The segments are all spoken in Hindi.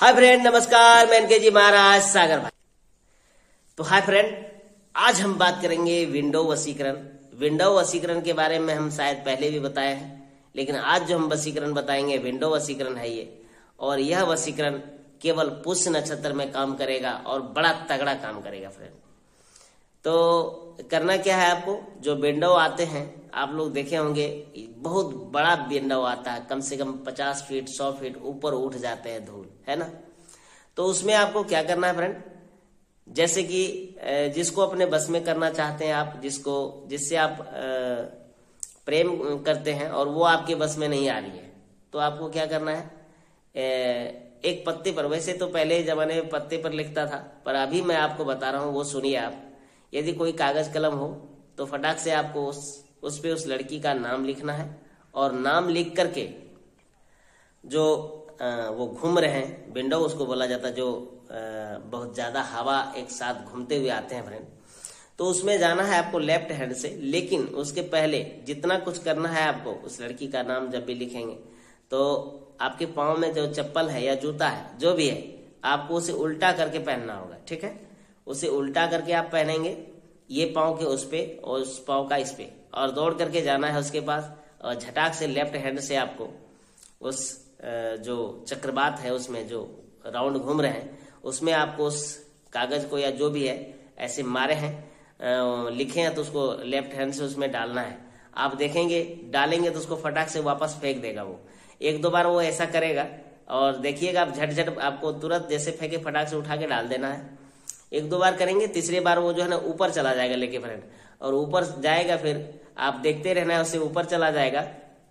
हाय फ्रेंड, नमस्कार। मैं एनके जी महाराज सागर भाई। तो हाय फ्रेंड, आज हम बात करेंगे विंडो वशीकरण। विंडो वशीकरण के बारे में हम शायद पहले भी बताए हैं, लेकिन आज जो हम वशीकरण बताएंगे विंडो वशीकरण है ये। और यह वशीकरण केवल पुष्य नक्षत्र में काम करेगा और बड़ा तगड़ा काम करेगा फ्रेंड। तो करना क्या है, आपको जो विंडो आते हैं आप लोग देखे होंगे, बहुत बड़ा विंडो आता है, कम से कम 50 फीट 100 फीट ऊपर उठ जाते हैं धूल, है ना। तो उसमें आपको क्या करना है फ्रेंड, जैसे कि जिसको अपने बस में करना चाहते हैं आप, जिससे आप प्रेम करते हैं और वो आपके बस में नहीं आ रही है, तो आपको क्या करना है, एक पत्ते पर, वैसे तो पहले जमाने में पत्ते पर लिखता था, पर अभी मैं आपको बता रहा हूँ, वो सुनिए आप। यदि कोई कागज कलम हो तो फटाक से आपको उस पे उस लड़की का नाम लिखना है, और नाम लिख करके जो वो घूम रहे हैं विंडो, उसको बोला जाता है, जो बहुत ज्यादा हवा एक साथ घूमते हुए आते हैं फ्रेंड, तो उसमें जाना है आपको लेफ्ट हैंड से। लेकिन उसके पहले जितना कुछ करना है आपको, उस लड़की का नाम जब भी लिखेंगे तो आपके पाँव में जो चप्पल है या जूता है जो भी है, आपको उसे उल्टा करके पहनना होगा, ठीक है। उसे उल्टा करके आप पहनेंगे, ये पाँव के उस पे और उस पाँव का इस पे, और दौड़ करके जाना है उसके पास, और झटाक से लेफ्ट हैंड से आपको उस जो चक्रवात है उसमें जो राउंड घूम रहे हैं, उसमें आपको उस कागज को या जो भी है ऐसे मारे हैं, लिखे हैं, तो उसको लेफ्ट हैंड से उसमें डालना है। आप देखेंगे डालेंगे तो उसको फटाक से वापस फेंक देगा वो। एक दो बार वो ऐसा करेगा और देखिएगा आप, झट आपको तुरंत जैसे फेंके फटाक से उठा के डाल देना है। एक दो बार करेंगे, तीसरी बार वो जो है ना ऊपर चला जाएगा लेके फ्रेंड, और ऊपर जाएगा, फिर आप देखते रहना है, उससे ऊपर चला जाएगा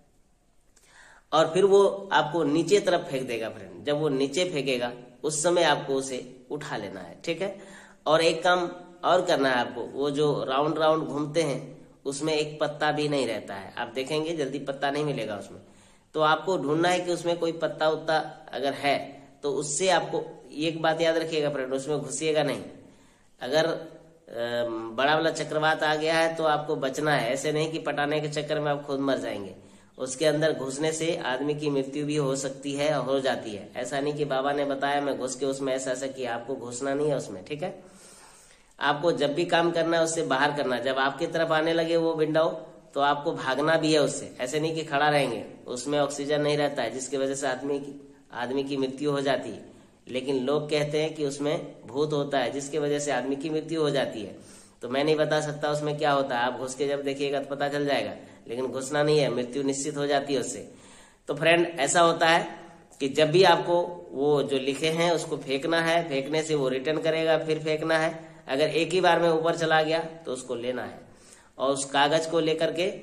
और फिर वो आपको नीचे तरफ फेंक देगा फ्रेंड। जब वो नीचे फेंकेगा उस समय आपको उसे उठा लेना है, ठीक है। और एक काम और करना है आपको, वो जो राउंड राउंड घूमते हैं उसमें एक पत्ता भी नहीं रहता है, आप देखेंगे जल्दी पत्ता नहीं मिलेगा उसमें। तो आपको ढूंढना है कि उसमें कोई पत्ता उत्ता अगर है तो उससे आपको एक बात याद रखिएगा फ्रेंड, उसमें घुसिएगा नहीं। अगर बड़ा वाला चक्रवात आ गया है तो आपको बचना है, ऐसे नहीं कि पटाने के चक्कर में आप खुद मर जाएंगे। उसके अंदर घुसने से आदमी की मृत्यु भी हो सकती है और हो जाती है। ऐसा नहीं कि बाबा ने बताया मैं घुस के उसमें ऐसा ऐसा किया, आपको घुसना नहीं है उसमें, ठीक है। आपको जब भी काम करना है उससे बाहर करना है। जब आपकी तरफ आने लगे वो विंडो तो आपको भागना भी है उससे, ऐसे नहीं कि खड़ा रहेंगे। उसमें ऑक्सीजन नहीं रहता है, जिसकी वजह से आदमी की मृत्यु हो जाती है। लेकिन लोग कहते हैं कि उसमें भूत होता है जिसकी वजह से आदमी की मृत्यु हो जाती है। तो मैं नहीं बता सकता उसमें क्या होता है, आप घुस के जब देखिएगा तो पता चल जाएगा, लेकिन घुसना नहीं है, मृत्यु निश्चित हो जाती है उससे। तो फ्रेंड ऐसा होता है कि जब भी आपको वो जो लिखे हैं उसको फेंकना है, फेंकने से वो रिटर्न करेगा, फिर फेंकना है। अगर एक ही बार में ऊपर चला गया तो उसको लेना है, और उस कागज को लेकर के,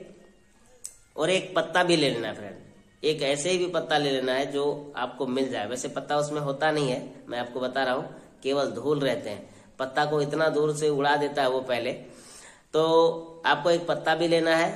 और एक पत्ता भी ले लेना है फ्रेंड। एक ऐसे ही भी पत्ता ले लेना है जो आपको मिल जाए। वैसे पत्ता उसमें होता नहीं है, मैं आपको बता रहा हूँ, केवल धूल रहते हैं। पत्ता को इतना दूर से उड़ा देता है वो पहले। तो आपको एक पत्ता भी लेना है।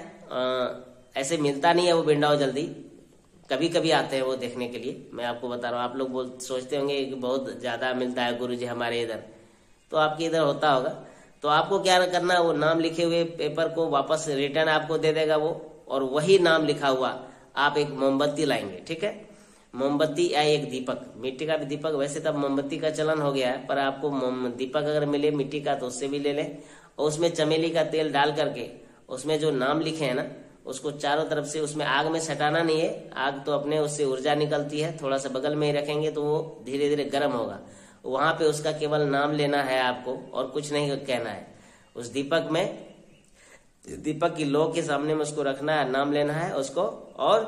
ऐसे मिलता नहीं है वो विंडो जल्दी, कभी कभी आते हैं वो देखने के लिए, मैं आपको बता रहा हूँ। आप लोग सोचते होंगे कि बहुत ज्यादा मिलता है गुरुजी हमारे इधर, तो आपके इधर होता होगा। तो आपको क्या करना है, वो नाम लिखे हुए पेपर को वापस रिटर्न आपको दे देगा वो, और वही नाम लिखा हुआ आप एक मोमबत्ती लाएंगे, ठीक है। मोमबत्ती या एक दीपक, मिट्टी का भी दीपक, वैसे तब मोमबत्ती का चलन हो गया है, पर आपको दीपक अगर मिले मिट्टी का तो उससे भी ले लें। और उसमें चमेली का तेल डाल करके उसमें जो नाम लिखे हैं ना, उसको चारों तरफ से, उसमें आग में सटाना नहीं है, आग तो अपने उससे ऊर्जा निकलती है, थोड़ा सा बगल में ही रखेंगे तो वो धीरे धीरे गर्म होगा। वहां पे उसका केवल नाम लेना है आपको, और कुछ नहीं कहना है। उस दीपक में, दीपक की लौ के सामने में उसको रखना है, नाम लेना है उसको, और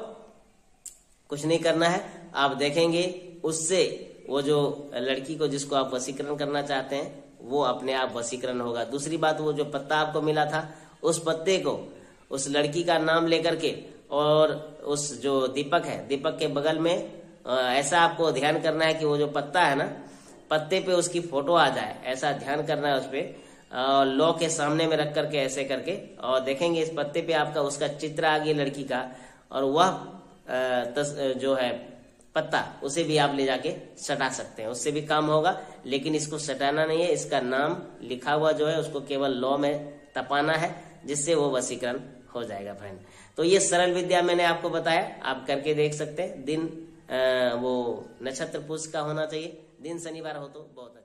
कुछ नहीं करना है। आप देखेंगे उससे वो जो लड़की को जिसको आप वशीकरण करना चाहते हैं वो अपने आप वशीकरण होगा। दूसरी बात, वो जो पत्ता आपको मिला था, उस पत्ते को उस लड़की का नाम लेकर के, और उस जो दीपक है, दीपक के बगल में ऐसा आपको ध्यान करना है कि वो जो पत्ता है ना, पत्ते पे उसकी फोटो आ जाए, ऐसा ध्यान करना है उस पे, लौ के सामने में रख करके ऐसे करके, और देखेंगे इस पत्ते पे आपका उसका चित्र आ गया लड़की का, और वह जो है पत्ता, उसे भी आप ले जाके सटा सकते हैं, उससे भी काम होगा। लेकिन इसको सटाना नहीं है, इसका नाम लिखा हुआ जो है उसको केवल लौ में तपाना है, जिससे वो वशीकरण हो जाएगा फ्रेंड। तो ये सरल विद्या मैंने आपको बताया, आप करके देख सकते हैं। दिन वो नक्षत्र पुष्य का होना चाहिए, दिन शनिवार हो तो बहुत अच्छा।